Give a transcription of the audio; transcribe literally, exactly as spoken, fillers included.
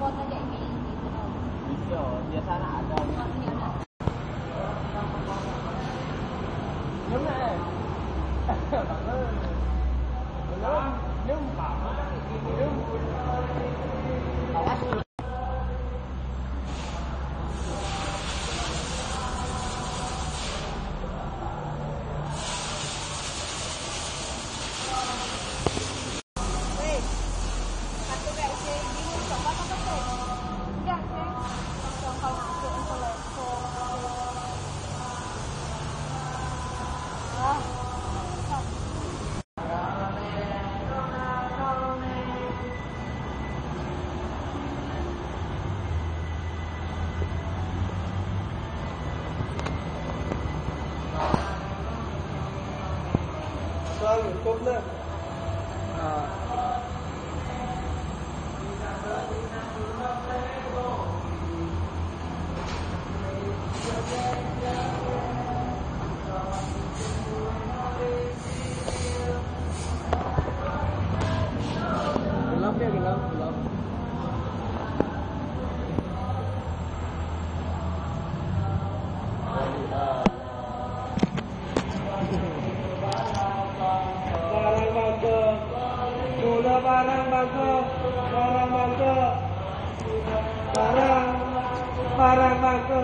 Kota je email gitu tau. Bisa, biasa nak ada. Maknya nak. Nhúng này. Nhúng, nhúng bảo nhúng. Cốp nữa. À. Gelap ya, gelap, gelap. Barang bagus, barang bagus, barang, barang bagus.